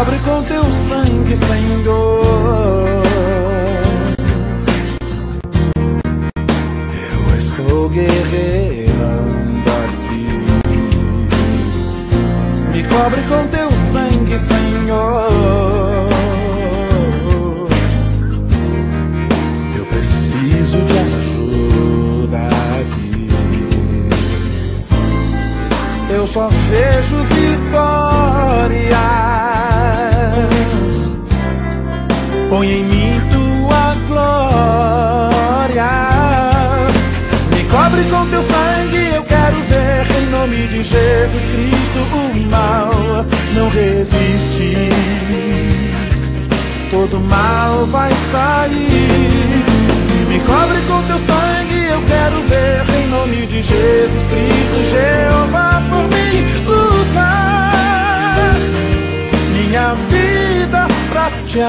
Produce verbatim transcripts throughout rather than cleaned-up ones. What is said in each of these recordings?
cobre com teu sangue, Senhor. Eu estou guerreando aqui. Me cobre com teu sangue, Senhor. Eu preciso de ajuda aqui. Eu só vejo vitórias. Põe em mim tua glória. Me cobre com teu sangue, eu quero ver. Em nome de Jesus Cristo o mal não resiste. Todo mal vai sair. Me cobre com teu sangue, eu quero ver. Em nome de Jesus Cristo, Jeová, por mim lutar. Minha vida pra te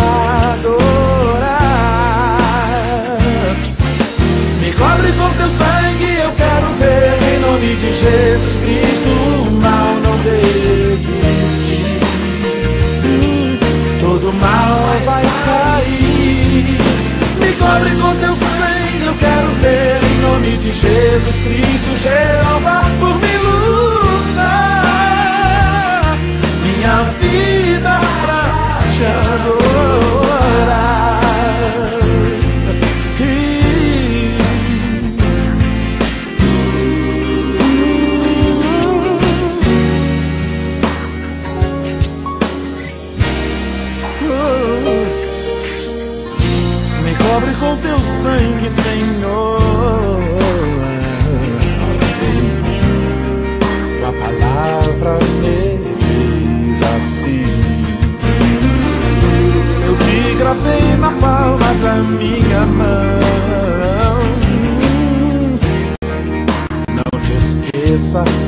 adorar. Me cobre com teu sangue, eu quero ver. Em nome de Jesus Cristo o mal não resiste. Todo mal vai sair. Me cobre com teu sangue, eu quero ver. Em nome de Jesus Cristo, Jeová, por me lutar. Minha vida pra te adorar. Me cobre com teu sangue, Senhor. Tua palavra me diz assim. Eu te gravei na palma da minha mão. Não te esqueça